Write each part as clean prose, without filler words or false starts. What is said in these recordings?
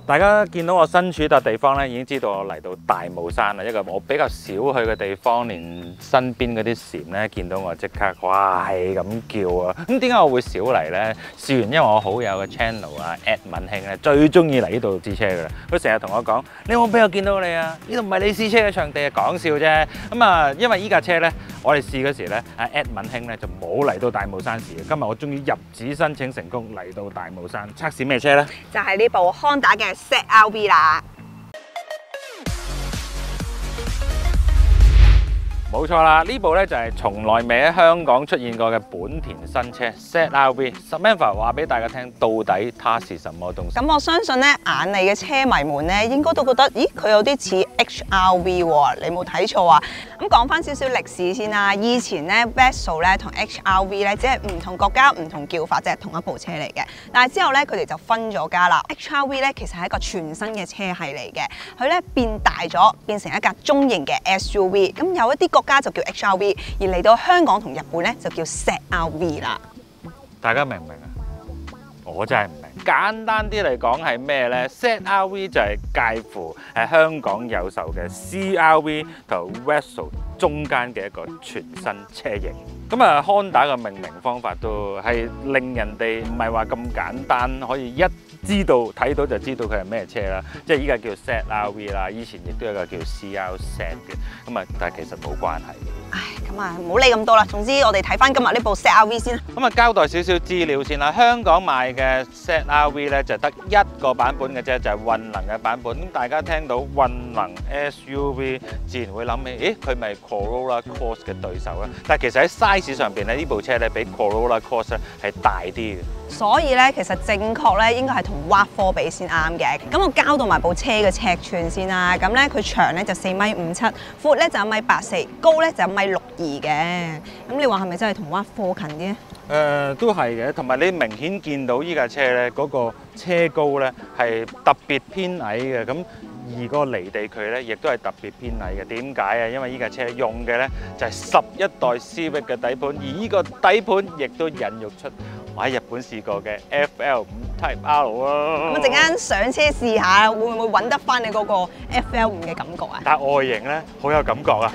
大家見到我身處笪地方咧，已經知道我嚟到大帽山啦，一個我比較少去嘅地方，連身邊嗰啲禪咧見到我即刻哇係咁叫啊！咁點解我會少嚟呢？試完因為我好友嘅 channel 啊 ，Ed 文興咧最中意嚟呢度試車㗎啦，佢成日同我講：你有冇俾我見到你啊？呢度唔係你試車嘅場地啊，講笑啫。咁啊，因為依架車咧，我哋試嗰時咧，阿 Ed 文興咧就冇嚟到大帽山試嘅。今日我終於入紙申請成功嚟到大帽山測試咩車呢？ 就係呢部 Honda 嘅 ZR-V 啦。 冇錯啦，呢部咧就係從來未喺香港出現過嘅本田新車 ZR-V。Samantha 話俾大家聽，到底它是什麼東西？ 咁我相信咧，眼利嘅車迷們咧，應該都覺得，咦，佢有啲似 HRV 喎，你冇睇錯啊！咁講翻少少歷史先啦，以前咧 Versal 咧同 HRV 咧只係唔同國家唔同叫法，即係同一部車嚟嘅。但係之後咧，佢哋就分咗家啦。HRV 咧其實係一個全新嘅車系嚟嘅，佢咧變大咗，變成一架中型嘅 SUV。咁有一啲國家就叫 HRV， 而嚟到香港同日本咧就叫 ZR-V 啦。 大家明唔明啊？我真係唔明。簡單啲嚟講係咩呢？ ZR-V 就係介乎香港有售嘅 CR-V 同 Versal 中間嘅一個全新車型。咁啊，Honda 嘅命名方法都係令人哋唔係話咁簡單，可以一知道睇到就知道佢係咩車啦。即係依家叫 ZR-V 啦，以前亦都有一個叫 CR-Z 嘅。咁啊，但係其實冇關係。 唉，咁啊，唔好理咁多啦。總之我哋睇翻今日呢部 ZR-V 先。 咁啊，交代少少資料先啦。香港賣嘅 ZR-V 咧就得一個版本嘅啫，就係混能嘅版本。咁大家聽到混能 SUV， 自然會諗起，咦，佢咪 Corolla Cross 嘅對手咧？但係其實喺 size 上邊咧，呢部車咧比 Corolla Cross 咧係大啲嘅。 所以咧，其實正確咧應該係同 RAV4 比先啱嘅。咁我交到埋部車嘅尺寸先啦。咁咧佢長咧就4.57米，闊咧就1.84米，高咧就1.62米嘅。咁你話係咪真係同 RAV4 近啲咧？ 都係嘅，同埋你明顯見到依架車咧嗰個車高咧係特別偏矮嘅，咁而個離地距咧亦都係特別偏矮嘅。點解啊？因為依架車用嘅咧就係11代 Civic 嘅底盤，而依個底盤亦都孕育出我喺日本試過嘅 FL5 Type R 啊。 咁陣間上車試下，會唔會揾得翻你嗰個 FL5 嘅感覺啊？ 但係外形咧好有感覺啊！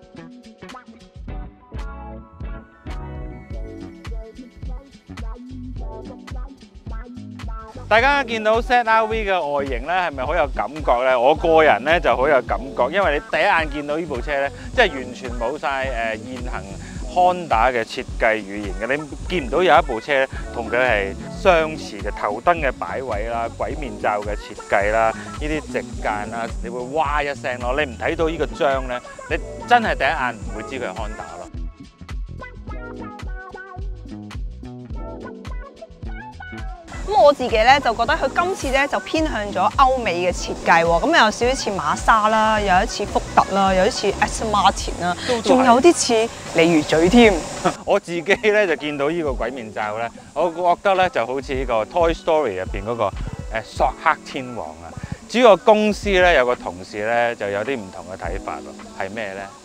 大家見到 ZR-V 嘅外形咧，係咪好有感覺咧？我個人咧就好有感覺，因為你第一眼見到呢部車咧，即係完全冇晒現行 Honda 嘅設計語言嘅，你見唔到有一部車同佢係相似嘅，頭燈嘅擺位啦、鬼面罩嘅設計啦、呢啲直間啦，你會哇一聲咯。你唔睇到呢個章咧，你真係第一眼唔會知佢係 Honda 咯。 咁我自己咧就覺得佢今次咧就偏向咗歐美嘅設計喎，咁有少少似瑪莎啦，有一似福特啦，有啲似 Aston Martin 啦，仲有啲似鯉魚嘴添。 我自己咧就見到呢個鬼面罩咧，我覺得咧就好似呢個 Toy Story 入邊嗰個索克天王啊。至於個公司咧有個同事咧就有啲唔同嘅睇法咯，係咩咧？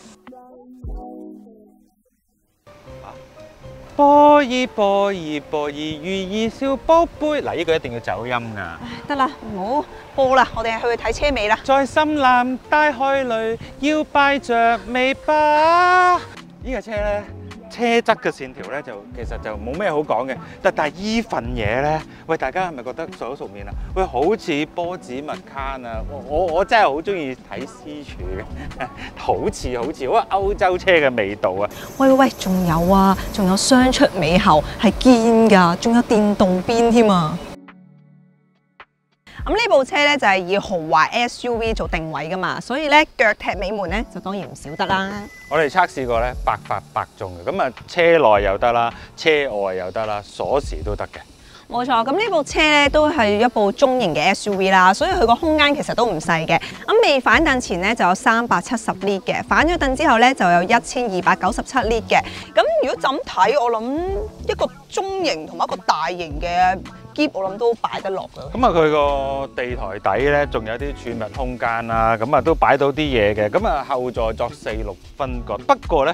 波兒波兒波兒如意小寶貝，嗱，呢個一定要走音㗎。 得啦，唔好播啦，我哋去睇車尾啦。 在深藍大海裏搖擺着尾巴。呢架車咧，車側嘅線條咧就其實就冇咩好講嘅，但係依份嘢咧，喂，大家係咪覺得熟口熟面啊？喂，好似波子麥卡啊！我真係好中意睇私廚嘅，好似好歐洲車嘅味道啊！ 喂，仲有啊，仲有雙出尾喉係堅㗎，仲有電動邊添啊！咁呢部車咧就係以豪華 SUV 做定位噶嘛，所以咧腳踢尾門咧就當然唔少得啦。 我哋測試過咧，百發百中嘅，咁啊車內又得啦，車外又得啦，鎖匙都得嘅。 冇錯，咁呢部車咧都係一部中型嘅 SUV 啦，所以佢個空間其實都唔細嘅。咁未反凳前咧就有370 lit 嘅，反咗凳之後咧就有1297 lit 嘅。咁如果就咁睇，我諗一個中型同埋一個大型嘅篋，我諗都擺得落㗎。 咁啊，佢個地台底咧仲有啲儲物空間啦，咁啊都擺到啲嘢嘅。咁啊後座作4/6分割，不過咧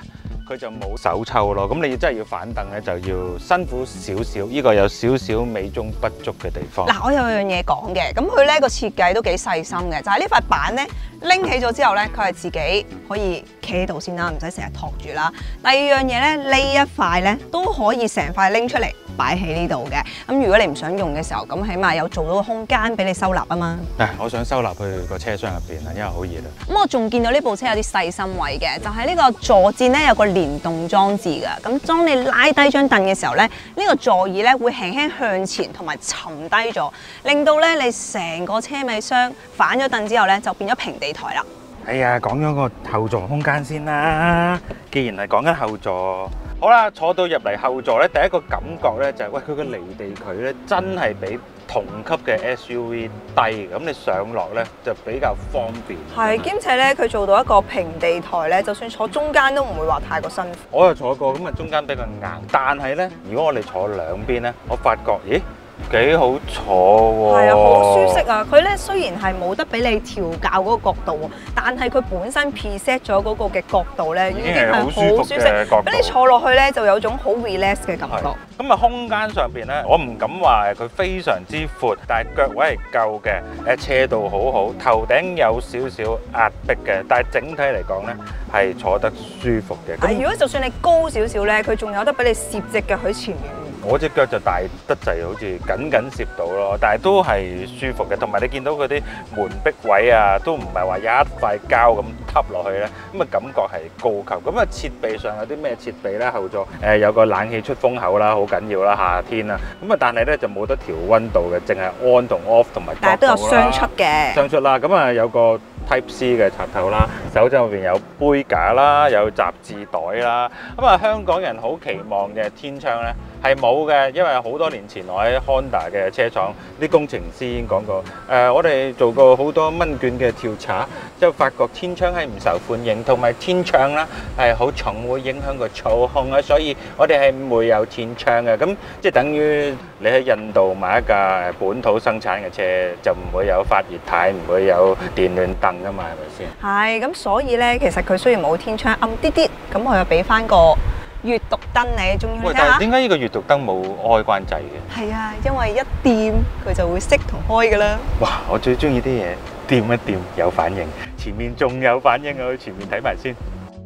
佢就冇手抽咯。咁你真係要反凳咧，就要辛苦少少，呢個有少少美中不足嘅地方。 嗱，我有樣嘢講嘅，咁佢呢個設計都幾細心嘅，就係呢塊板咧拎起咗之後咧，佢係自己可以企喺度先啦，唔使成日托住啦。第二樣嘢咧，呢一塊咧都可以成塊拎出嚟擺喺呢度嘅。咁如果你唔想用嘅時候，咁起碼有做到個空間俾你收納啊嘛。 嗱，我想收納去個車廂入邊啊，因為好熱啊。 咁我仲見到呢部車有啲細心位嘅，就係呢個坐墊咧有個連動裝置㗎。咁當你拉低張凳嘅時候咧，呢個座椅咧會輕輕向前同埋沉低咗，令到咧你成個車尾箱反咗凳之後咧就變咗平地台啦。 哎呀，講咗個後座空間先啦。既然係講緊後座，好啦，坐到入嚟後座咧，第一個感覺咧就係，喂，佢個離地距咧真係比同級嘅 SUV 低，咁你上落咧就比較方便。 係，兼且咧佢做到一個平地台咧，就算坐中間都唔會話太過辛苦。 我又坐過，咁啊中間比較硬，但係咧，如果我哋坐兩邊咧，我發覺，咦？幾好坐喎！ 係啊，好舒適啊！佢咧雖然係冇得俾你調校嗰個角度喎，但係佢本身 preset 咗嗰個嘅角度咧，已經係好舒適，俾你坐落去咧就有種好 relax 嘅感覺。 咁啊，空間上邊咧，我唔敢話佢非常之闊，但係腳位係夠嘅，斜度好好，頭頂有少少壓迫嘅，但係整體嚟講咧係坐得舒服嘅。 係，如果就算你高少少咧，佢仲有得俾你攝隻腳喺前面。 我隻腳就大得滯，好似緊攝到咯，但係都係舒服嘅。同埋你見到嗰啲門壁位啊，都唔係話有一塊膠咁揼落去咧，咁啊感覺係高級。咁啊設備上有啲咩設備咧？後座有個冷氣出風口啦，好緊要啦，夏天啊。咁啊，但係咧就冇得調溫度嘅，淨係 on 同 off 同埋角度啦。但係都有雙出嘅。雙出啦，咁啊有個Type C 嘅插頭啦，手踭入邊有杯架啦，有雜誌袋啦。咁啊，香港人好期望嘅天窗咧係冇嘅，因為好多年前我喺 Honda 嘅車廠，啲工程師已經講過，我哋做過好多問卷嘅調查，之後發覺天窗係唔受歡迎，同埋天窗啦係好重會影響個操控啊，所以我哋係唔會有天窗嘅。咁即係等於你喺印度買一架本土生產嘅車，就唔會有發熱軚，唔會有電暖燈噶嘛，係咪先？ 係咁，所以咧，其實佢雖然冇天窗，暗啲啲，咁佢又俾翻個閱讀燈你，仲要睇下。 但係點解呢個閱讀燈冇開關掣嘅？ 係啊，因為一掂佢就會熄同開噶啦。 哇！我最中意啲嘢掂一掂有反應，前面仲有反應啊！去前面睇埋先。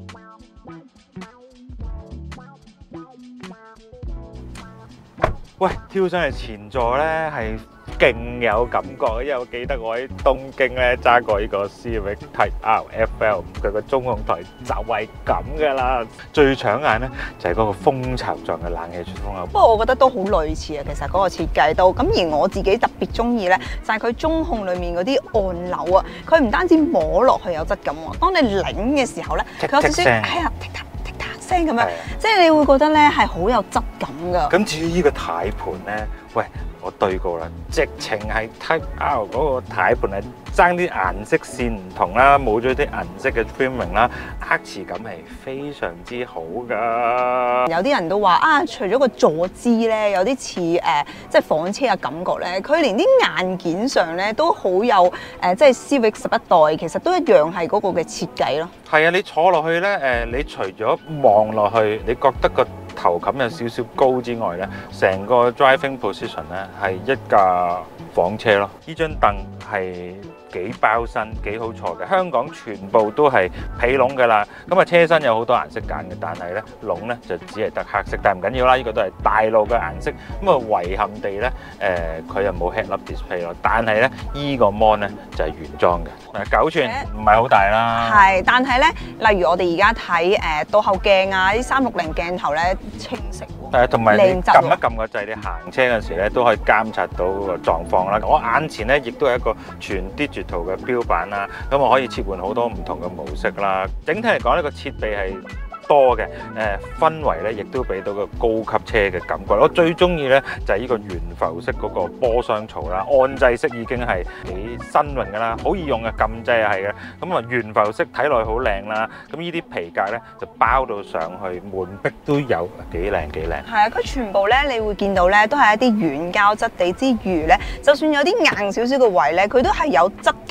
喂，跳上嚟前座咧係勁有感覺，因為我記得我喺東京咧揸過呢個 Civic Type R FL， 佢個中控台就係咁噶啦。最搶眼咧就係嗰個蜂巢狀嘅冷氣出風口。 不過我覺得都好類似啊，其實嗰個設計都咁。而我自己特別中意咧，就係佢中控裡面嗰啲按鈕啊，佢唔單止摸落去有質感喎，當你擰嘅時候咧，佢有少少係啊，剔嗒剔嗒聲咁樣，即係你會覺得咧係好有質感㗎。 咁至於呢個軚盤咧，喂，我對過啦，直情係 Type R 嗰個軚盤係爭啲顏色線唔同啦，冇咗啲銀色嘅 trimming 啦，握持感係非常之好㗎。有啲人都話啊，除咗個坐姿咧，有啲似即係房車嘅感覺咧，佢連啲硬件上咧都好有即係 Civic 11代，其實都一樣係嗰個嘅設計咯。 係啊，你坐落去咧，你除咗望落去，你覺得個頭冚有少少高之外咧，成個 driving position 咧係一架房車咯。呢張凳係幾包身，幾好坐嘅。香港全部都係皮籠㗎啦。咁啊，車身有好多顏色揀嘅，但係咧籠咧就只係得黑色。但係唔緊要啦，呢個都係大路嘅顏色。咁啊，遺憾地咧，佢又冇 head-up display 咯。但係咧，依個 mon 咧就係原裝嘅，9寸唔係好大啦。 係，但係咧，例如我哋而家睇倒後鏡啊，啲360鏡頭咧清晰喎。 同埋你撳一撳個掣，你行車嗰時咧都可以監察到個狀況啦。我眼前咧亦都係一個全 digital 嘅標板啦，咁我可以切換好多唔同嘅模式啦。整體嚟講呢個設備係多嘅，氛圍咧亦都俾到個高級車嘅感覺。我最中意咧就係呢個懸浮式嗰個波箱槽啦，按掣式已經係幾新穎㗎啦，好易用嘅，撳掣又係嘅。咁啊懸浮式睇落去好靚啦，咁呢啲皮革咧就包到上去，門壁都有幾靚幾靚。係啊，佢全部咧你會見到咧都係一啲軟膠質地之餘咧，就算有啲硬少少嘅位咧，佢都係有質感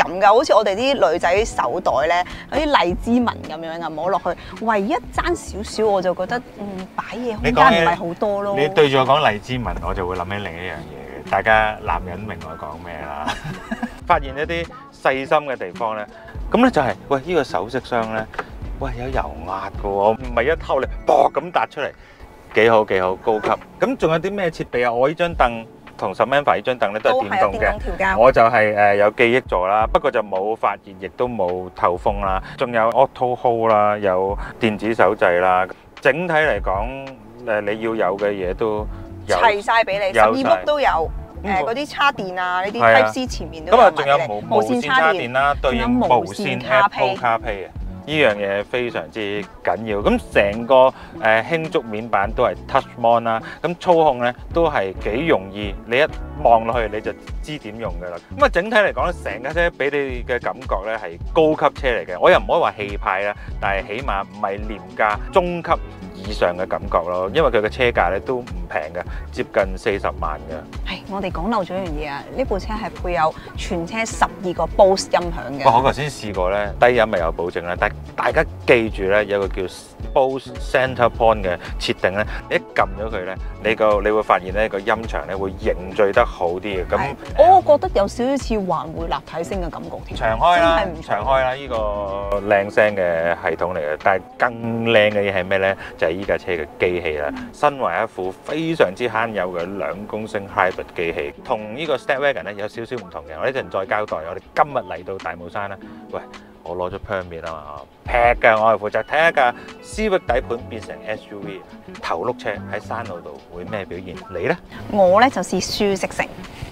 感㗎，好似我哋啲女仔手袋咧有啲荔枝紋咁樣啊，摸落去唯一爭少少我就覺得擺嘢空間唔係好多咯。 你對住我講荔枝紋，我就會諗起另一樣嘢嘅，大家男人明我講咩啦？發現一啲細心嘅地方咧，咁咧就係喂呢個首飾箱咧，喂有油壓㗎喎，唔係一偷你噃咁搭出嚟，幾好幾好高級。咁仲有啲咩設備啊？我呢張凳同 Samantha 呢張凳咧都係電動嘅，我就係有記憶座啦，不過就冇發熱，亦都冇透風啦，仲有 auto hold 啦，有電子手掣啦。整體嚟講，你要有嘅嘢都有齊晒俾你，12伏都有。嗰啲叉電啊，呢啲 Type C 前面都有埋嘅。 仲有無線叉電啦，對應無線 Apple CarPlay 啊，呢樣嘢非常之緊要。咁成個輕觸面板都係 Touch Mon 啦，咁操控咧都係幾容易，你一望落去你就知點用㗎啦。咁啊，整體嚟講咧，成架車俾你嘅感覺咧係高級車嚟嘅。我又唔可以話氣派啦，但係起碼唔係廉價，中級以上嘅感覺咯。因為佢嘅車價咧都唔平嘅，接近40萬嘅。係， 我哋講漏咗一樣嘢啊！呢部車係配有全車12個 Bose 音響嘅。 我頭先試過咧，低音咪有保證啦，但大家記住咧，有個叫 Bose Center Point 嘅設定咧，你一撳咗佢咧，你會發現咧個音場咧會凝聚得好啲嘅。咁我覺得有少少似環迴立體聲嘅感覺添。 長開啦，長開啦，呢個靚聲嘅系統嚟嘅。但係更靚嘅嘢係咩咧？就係依架車嘅機器啦。身為一副非常之慳有嘅2公升 Hybrid 機器，同呢個 Stepwagon 咧有少少唔同嘅。我一陣再交代。我哋今日嚟到大帽山啦，喂，我攞咗 permit 啊嘛，劈㗎，我係負責睇一架 Civic 底盤變成 SUV 頭碌車喺山路度會咩表現？你咧？ 我咧就試舒適性。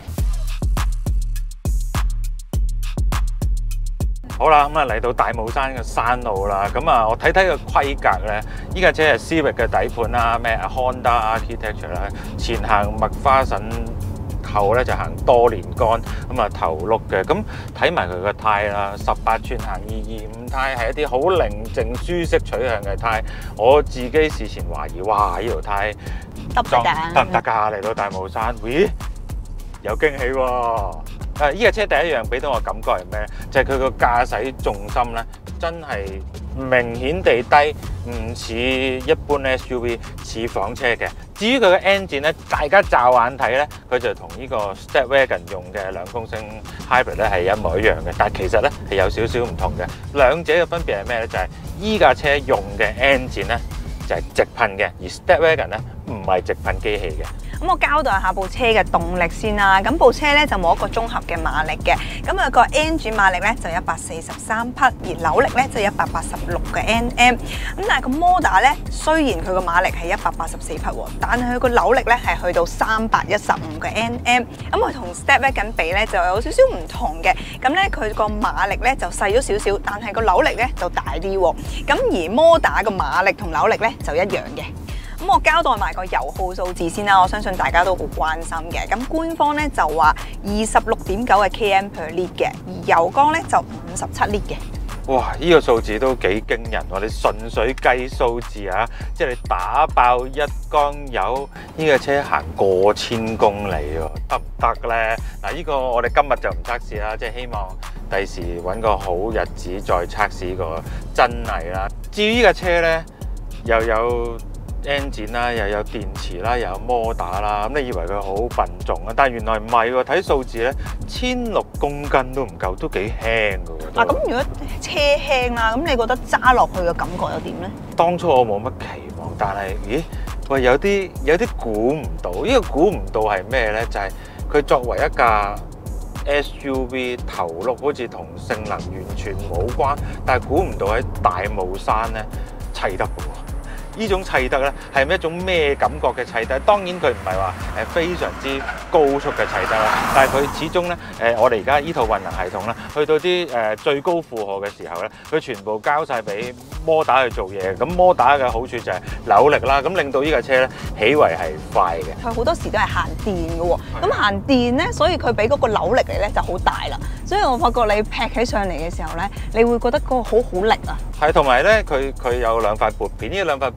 好啦，咁啊嚟到大帽山嘅山路啦，咁啊我睇睇個規格咧，依架車係 Civic 嘅底盤啦，咩 Honda Architecture 啦，前行麥花臣，後咧就行多連杆，咁啊頭碌嘅，咁睇埋佢個胎啦，18寸行225胎，係一啲好寧靜舒適取向嘅胎。我自己事前懷疑，哇！呢條胎得唔得㗎？嚟到大帽山，咦，有驚喜喎！依架車第一樣俾到我感覺係咩？就係佢個駕駛重心咧，真係明顯地低，唔似一般 SUV， 似房車嘅。至於佢嘅 engine 咧，大家驟眼睇咧，佢就同呢個 Stepwagon 用嘅2公升 Hybrid 咧係一模一樣嘅，但係其實咧係有少少唔同嘅。兩者嘅分別係咩咧？就係依架車用嘅 engine 咧就係直噴嘅，而 Stepwagon 咧唔係直噴機器嘅。 咁我交代下部車嘅動力先啦。咁部車咧就冇一個綜合嘅馬力嘅。咁啊個 engine 馬力咧就143匹，而扭力咧就186嘅 Nm。咁但係個摩打咧，雖然佢個馬力係184匹喎，但係佢個扭力咧係去到315嘅 Nm。咁佢同 Stepwagon 比咧就有少少唔同嘅。咁咧佢個馬力咧就細咗少少，但係個扭力咧就大啲喎。咁而摩打個馬力同扭力咧就一樣嘅。咁我交代埋個油耗數字先啦，我相信大家都好關心嘅。咁官方咧就話26.9嘅 km per litre 嘅，而油缸咧就57 litre 嘅。 哇！呢個數字都幾驚人喎！你純粹計數字啊，即係你打爆一缸油，呢個車行過1000公里喎，得唔得咧？嗱，呢個我哋今日就唔測試啦，即係希望第時揾個好日子再測試呢個真偽啦。至於呢架車咧，又有engine 啦，又有電池啦，又有摩打啦，咁你以為佢好笨重啊？但係原來唔係喎，睇數字咧，16公斤都唔夠，都幾輕㗎喎。 嗱，咁如果車輕啦，咁你覺得揸落去嘅感覺又點咧？ 當初我冇乜期望，但係咦，喂，有啲估唔到，呢個估唔到係咩咧？就係佢作為一架 SUV 頭碌，好似同性能完全冇關，但係估唔到喺大帽山咧砌得嘅喎。呢種砌得咧係一種咩感覺嘅砌得？當然佢唔係話非常之高速嘅砌得啦，但係佢始終咧我哋而家呢套運能系統咧，去到啲最高負荷嘅時候咧，佢全部交晒俾摩打去做嘢。咁摩打嘅好處就係扭力啦，咁令到呢架車咧起圍係快嘅。 佢好多時都係限電嘅喎，咁限電咧，所以佢俾嗰個扭力嚟咧就好大啦。所以我發覺你劈起上嚟嘅時候咧，你會覺得嗰個好力啊。 係，同埋咧佢有2塊撥片，呢2塊撥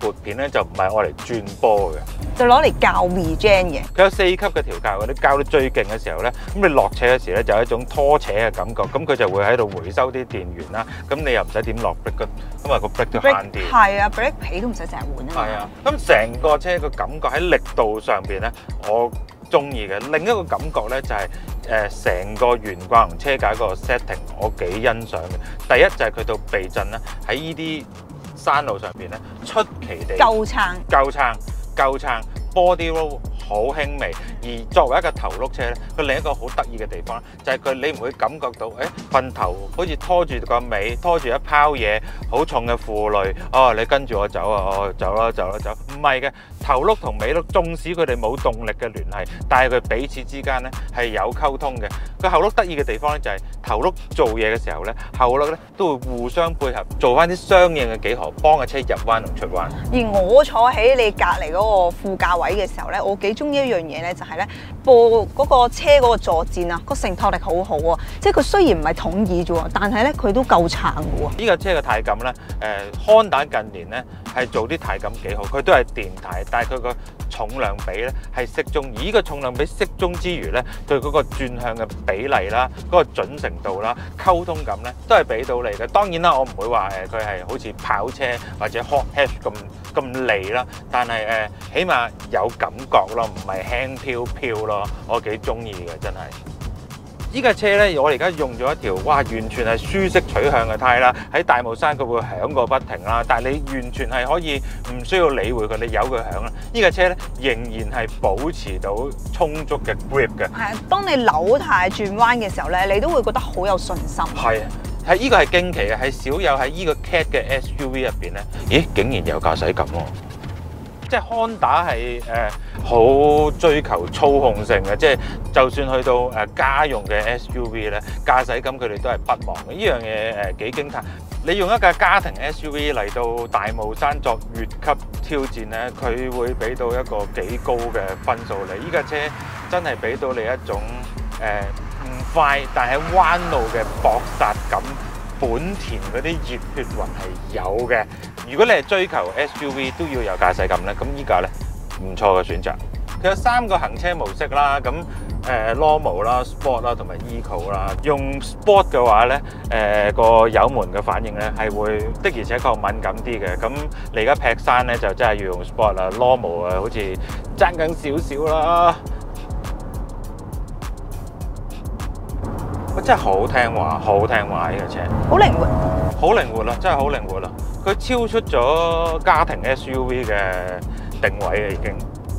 撥片咧就唔係愛嚟轉波嘅， 就攞嚟教 regen 嘅。 佢有4級嘅調校嘅，你校到最勁嘅時候咧，咁你落斜嘅時咧就有一種拖扯嘅感覺，咁佢就會喺度回收啲電源啦，咁你又唔使點落 brake，咁啊個 brake 都慳啲。 係啊 brake 皮都唔使成日換啊嘛。 係啊，咁成個車個感覺喺力度上邊咧，我中意嘅。另一個感覺咧就係成個懸掛同車架個 setting，我幾欣賞嘅。第一就係佢到避震咧，喺呢啲山路上邊咧出奇地夠撐。 body roll 好輕微，而作為一個頭轆車咧，佢另一個好得意嘅地方就係佢你唔會感覺到，瞓頭好似拖住個尾，拖住一拋嘢，好重嘅負累，哦，你跟住我走啊，哦，走啦，唔係嘅，頭轆同尾轆，縱使佢哋冇動力嘅聯繫，但係佢彼此之間咧係有溝通嘅。個後轆得意嘅地方咧就係頭轆做嘢嘅時候咧，後轆咧都會互相配合，做翻啲相應嘅幾何，幫個車入彎同出彎。 而我坐喺你隔離嗰個副駕位嘅時候咧，我幾中意一樣嘢咧，就係咧播嗰個車嗰個坐墊啊，個承托力好好啊！即係佢雖然唔係筒椅啫喎，但係咧佢都夠撐嘅喎。 呢架車嘅軚感咧，Honda近年咧係做啲軚感幾好，佢都係電軚，但係佢個重量比咧係適中，而呢個重量比適中之餘咧，對嗰個轉向嘅比例啦、嗰個準程度啦、溝通感咧都係俾到你嘅。當然啦，我唔會話佢係好似跑車或者 hot hatch 咁利啦，但係起碼有感覺咯，唔係輕飄飄咯，我幾中意嘅真係。呢架車咧，我而家用咗一條哇，完全係舒適取向嘅軚啦。喺大霧山佢會響個不停啦，但係你完全係可以唔需要理會佢，你由佢響啦。呢架車咧仍然係保持到充足嘅 grip 嘅。 係啊，當你扭軚轉彎嘅時候咧，你都會覺得好有信心。 係啊，係呢個係驚奇嘅，係少有喺呢個 Cat 嘅 SUV 入邊咧，咦，竟然有駕駛感喎！即係 Honda 係好追求操控性嘅，即係就算去到家用嘅 SUV 咧，駕駛感佢哋都係不忘嘅。呢樣嘢幾驚歎。你用一架家庭 SUV 嚟到大霧山作越級挑戰咧，佢會俾到一個幾高嘅分數你。呢架車真係俾到你一種唔快，但係彎路嘅搏殺感。本田嗰啲熱血魂係有嘅。如果你係追求 SUV 都要有駕駛感咧，咁依架咧唔錯嘅選擇。佢有3個行車模式啦，咁Normal 啦、Sport 啦同埋 Eco 啦。用 Sport 嘅話咧，個油門嘅反應咧係會的而且確敏感啲嘅。咁你而家劈山咧就真係要用 Sport 啦 ，Normal 啊好似爭緊少少啦。真係好聽話呢架車， 好靈活， 好靈活啦，真係好靈活啦！佢超出咗家庭 SUV 嘅定位啊，已經。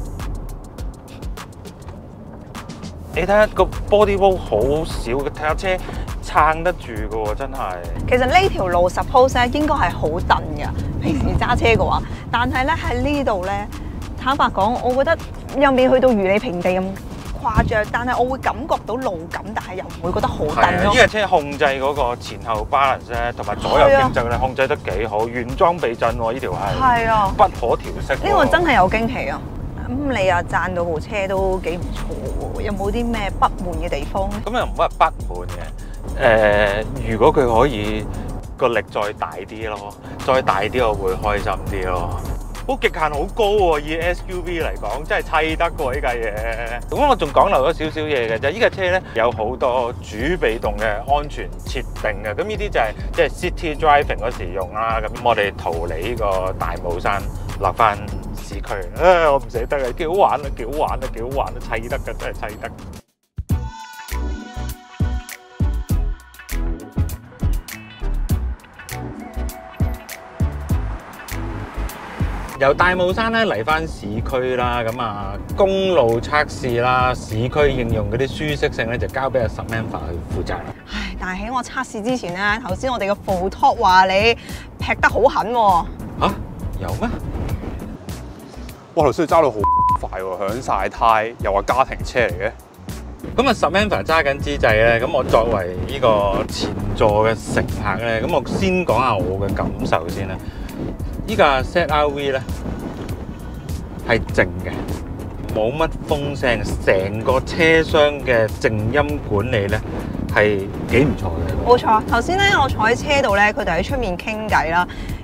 你睇下個 body roll 好少嘅，睇下車撐得住嘅喎，真係。 其實呢條路 suppose 咧應該係好蹬嘅，平時揸車嘅話，但係咧喺呢度咧，坦白講，我覺得又未去到如履平地咁誇張，但係我會感覺到路感，但係又唔會覺得好蹬咯。 呢架車控制嗰個前後 balance 咧，同埋左右傾側咧，控制得幾好，原裝避震喎，呢條係啊， 不可調適。 呢個真係有驚喜啊！咁你又讚到部車都幾唔錯喎，有冇啲咩不滿嘅地方咧？ 咁又唔係不滿嘅，如果佢可以個力再大啲咯，再大啲我會開心啲咯。好極限好高喎，以 SUV 嚟講，真係砌得過呢架嘢。咁我仲講漏咗少少嘢嘅就係呢架車咧有好多主被動嘅安全設定嘅，咁呢啲就係即係 City Driving 嗰時用啦。咁我哋逃離呢個大霧山，落翻市區。我唔捨得啊，幾好玩啊，幾好玩啊，幾好玩啊，砌得㗎，真係砌得。由大霧山咧嚟翻市區啦，咁啊公路測試啦，市區應用嗰啲舒適性咧就交俾阿 Samantha 去負責啦。 唉，但係喺我測試之前咧，頭先我哋嘅副 top 話你劈得好狠喎。 嚇？有咩？ 哇！頭先揸到好快喎，響晒胎，又話家庭車嚟嘅。 咁啊 Samantha 揸緊之際咧，咁我作為呢個前座嘅乘客咧，咁我先講下我嘅感受先啦。呢架 ZR-V 咧係靜嘅，冇乜風聲，成個車廂嘅靜音管理咧係幾唔錯嘅。 冇錯，頭先咧我坐喺車度咧，佢哋喺出面傾偈啦。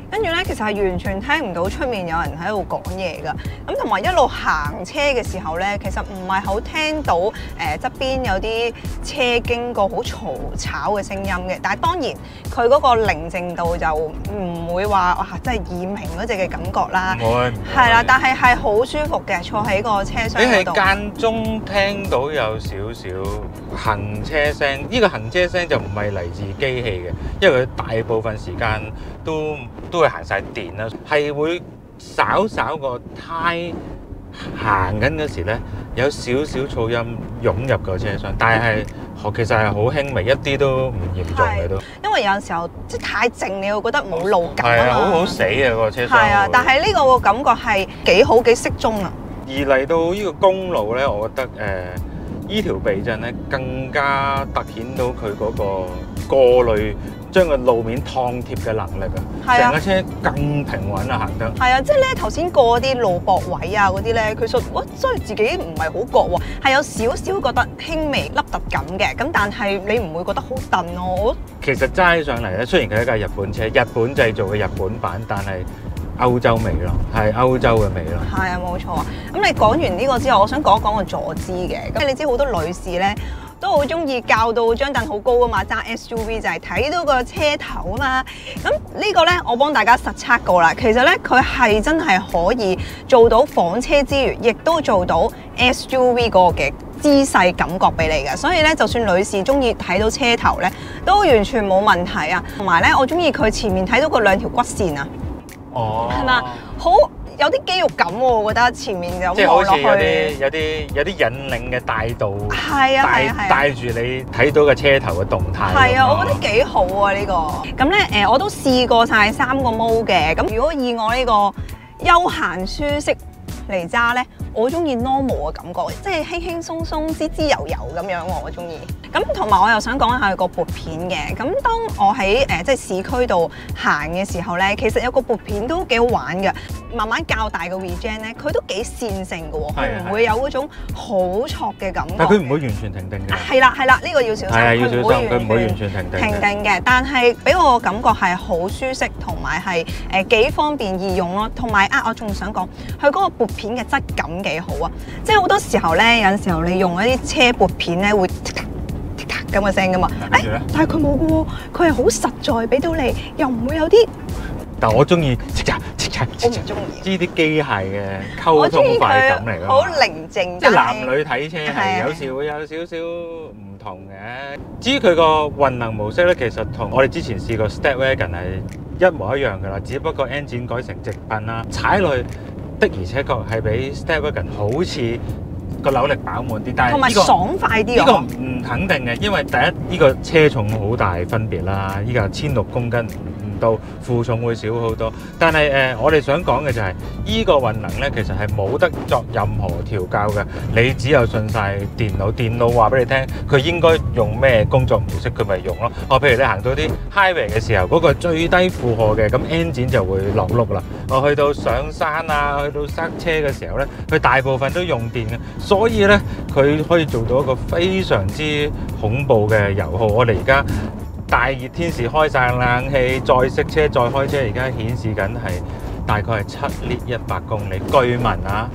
跟住咧其實係完全聽唔到出面有人喺度講嘢㗎。咁同埋一路行車嘅時候咧，其實唔係好聽到側邊有啲車經過好嘈吵嘅聲音嘅。但係當然佢嗰個寧靜度就唔會話哇真係耳鳴嗰隻嘅感覺啦。 唔會。 係啦，但係係好舒服嘅，坐喺個車廂你嗰度。 係間中聽到有少少行車聲，呢個行車聲就唔係嚟自機器嘅，因為佢大部分時間都會行晒電啦，係會稍稍個胎行緊嗰時咧，有少少噪音湧入個車廂，但係其實係好輕微，一啲都唔嚴重嘅都。 因為有陣時候即係太靜，你會覺得冇路感係啊， 啊嘛。 好死啊個車廂。 係啊，但係呢個感覺係幾好幾適中啊。 而嚟到呢個公路咧，我覺得依條避震咧更加突顯到佢嗰個過濾將個路面燙貼嘅能力啊！ 係啊成架車更平穩啊，行得。 係啊，即係咧頭先過啲路駁位啊嗰啲咧，佢我真係自己唔係好覺喎，係有少少覺得輕微凹凸感嘅，咁但係你唔會覺得好燉咯。 其實齋上嚟咧，雖然佢係一架日本車，日本製造嘅日本版，但係歐洲味咯，係歐洲嘅味咯。 係啊，冇錯啊。咁你講完呢個之後，我想講一講個坐姿嘅。咁你知好多女士咧都好中意較到張凳好高啊嘛，揸 SUV 就係睇到個車頭啊嘛。咁呢個咧，我幫大家實測過啦。其實咧，佢係真係可以做到房車之餘，亦都做到 SUV 個嘅姿勢感覺俾你嘅。所以咧，就算女士中意睇到車頭咧，都完全冇問題啊。同埋咧，我中意佢前面睇到嗰兩條骨線啊。 哦， 係嘛？好有啲肌肉感喎，我覺得前面就即係好似望落去有啲引領嘅帶導， 係啊係啊係啊帶住你睇到個車頭嘅動態。 係啊，我覺得幾好啊呢個。咁咧我都試過晒3個 mode 嘅。咁如果以我呢個休閒舒適嚟揸咧，我中意 normal 嘅感覺，即係輕輕鬆鬆、滋滋油油咁樣喎，我中意。咁同埋我又想講一下佢個撥片嘅。咁當我喺即係市區度行嘅時候咧，其實有個撥片都幾好玩嘅。慢慢較大個 Regen 咧，佢都幾線性嘅喎，佢唔會有嗰種好挫嘅感覺。 但佢唔會完全停定嘅。 係啦係啦，呢個要小心。 係啊，要小心，佢唔會完全停定嘅。但係俾我感覺係好舒適，同埋係幾方便易用咯。同埋我仲想講，佢嗰個撥片嘅質感幾好啊！即係好多時候咧，有陣時候你用一啲車撥片咧，會咁嘅聲噶嘛。但係佢冇嘅喎，佢係好實在，俾到你又唔會有啲。 但我中意我唔中意呢啲機械嘅溝通快感嚟㗎嘛， 好寧靜。 即係男女睇車係有時會有少少唔同嘅。至於佢個運能模式咧，其實同我哋之前試過 Stepwagon 係一模一樣㗎啦，只不過 engine 改成直噴啦，踩落去的而且確係比 Stepwagon 好似個扭力飽滿啲，但係同埋爽快啲。 呢個唔肯定嘅，因為第一呢個車重好大分別啦，依家16公斤。到負重會少好多，但係我哋想講嘅就係依個運能咧，其實係冇得作任何調校嘅，你只有信晒電腦，電腦話俾你聽，佢應該用咩工作模式，佢咪用咯。譬如你行到啲 highway 嘅時候，嗰個最低負荷嘅，咁 engine 就會落轆啦。我去到上山啊，去到塞車嘅時候咧，佢大部分都用電嘅，所以咧佢可以做到一個非常之恐怖嘅油耗。我哋而家大熱天時開晒冷氣，再熄車再開車，而家顯示緊係大概係7 lit 100公里。據聞啊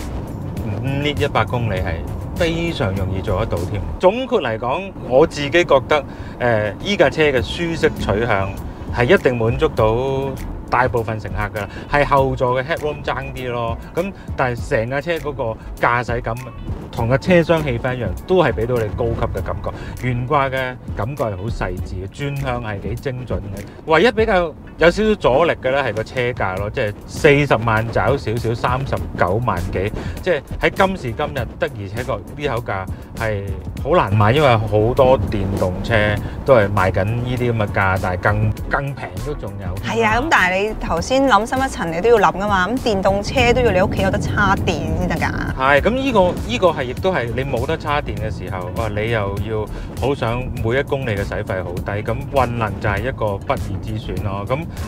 ，5 lit 100公里係非常容易做得到添。總括嚟講，我自己覺得依架車嘅舒適取向係一定滿足到大部分乘客㗎，係後座嘅 headroom 爭啲咯。咁但係成架車嗰個駕駛感同個車廂氣氛一樣，都係俾到你高級嘅感覺。懸掛嘅感覺係好細緻嘅，轉向係幾精準嘅。唯一比較有少少阻力嘅咧係個車價咯，即係40萬找少少39萬幾，即係喺今時今日的而且確呢口價係好難買，因為好多電動車都係賣緊呢啲咁嘅價，但係更平都仲有。 係啊，咁但係你頭先諗深一層，你都要諗噶嘛。咁電動車都要你屋企有得叉電先得㗎。係， 咁呢個係亦都係你冇得叉電嘅時候，你又要好想每1公里嘅使費好低，咁運能就係一個不二之選咯。咁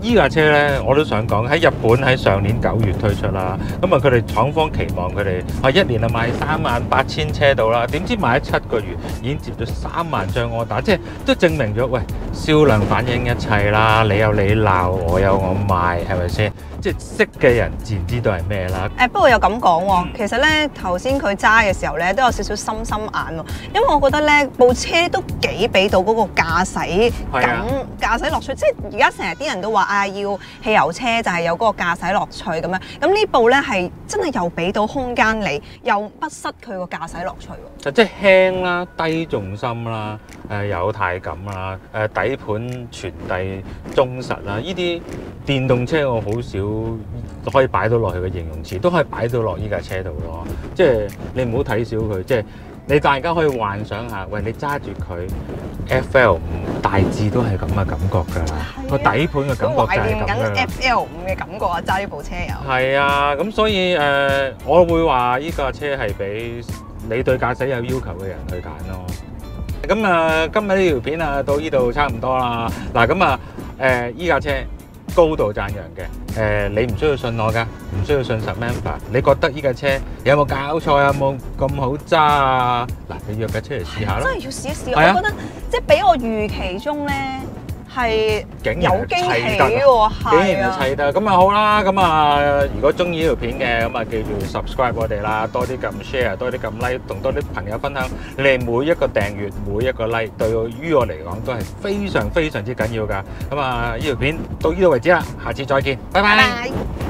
依架車呢，我都想講喺日本喺上年9月推出啦。咁啊，佢哋廠方期望佢哋一年啊賣38000車到啦。點知賣咗7個月已經接咗3萬張order，即係都證明咗，喂，銷量反映一切啦。你有你鬧，我有我賣，係咪先？即係識嘅人自然知道係咩啦。 不過又咁講喎，其實咧頭先佢揸嘅時候咧都有少少心心眼喎，因為我覺得咧部車都幾俾到嗰個駕駛感、駕駛樂趣。即係而家成日啲人都話啊，要汽油車就係有嗰個駕駛樂趣咁樣。咁呢部咧係真係又俾到空間你，又不失佢個駕駛樂趣喎。 即係輕啦、低重心啦、有軚感啦、底盤傳遞忠實啦，呢啲電動車我好少可以擺到落去嘅形容詞，都可以擺到落依架車度咯。即係你唔好睇小佢，即係你大家可以幻想下，喂，你揸住佢 FL5大致都係咁嘅感覺㗎啦，個底盤嘅感覺就係咁㗎啦。 FL5嘅感覺啊，揸呢部車又係啊，咁所以我會話依架車係俾你對駕駛有要求嘅人去揀咯。咁啊，今日呢條片啊到呢度差唔多啦。嗱，咁啊依架車高度讚揚嘅，你唔需要信我㗎，唔需要信Samantha。你覺得依架車有冇搞錯，有冇咁好揸啊？嗱，你約架車嚟試下咯。 真係要試一試，我覺得即係比我預期中咧係有驚喜喎， 竟然係砌得，咁啊好啦，咁啊如果中意呢條片嘅，咁啊記住 subscribe 我哋啦，多啲咁 share， 多啲咁 like， 同多啲朋友分享。你哋每一個訂閱，每一個 like， 對於我嚟講都係非常非常之緊要㗎。咁啊呢條片到呢度為止啦，下次再見，拜拜。